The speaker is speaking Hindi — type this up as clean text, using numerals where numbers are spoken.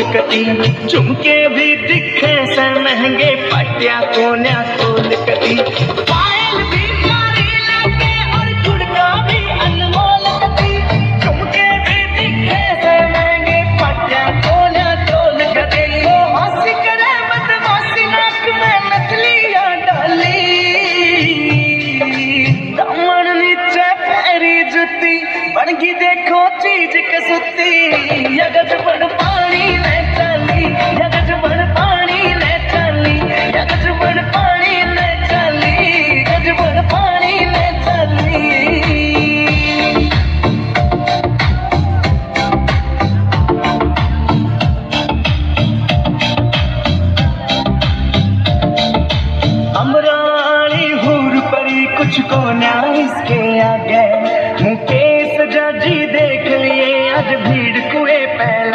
कती, झुमके भी दिखे से महंगे, पटिया कोन्या खोल कती, पायल भी प्यारी लगे और झुमका भी अनमोल कती, झुमके भी दिखे से महंगे, पटिया कोन्या खोल कती, वो हंसी करे बदमाशी नाक में नकलिया डाली, दामन नीचे पैरी जुती, बनगी देखो चीज कसुती, यगज बड़ पानी ले चली, यगज बड़ पानी ले चली, यगज बड़ पानी ले चली, यगज बड़ पानी ले चली। अमरानी हूर परी कुछ को न्याय इसके आगे, मुकेश जजी देख लिए आज भीड़ कुएं पहले।